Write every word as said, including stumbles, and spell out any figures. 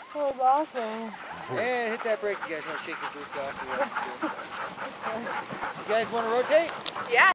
Oh, awesome. And hit that brake. You guys want to shake your boots off? You guys want to rotate? Yeah.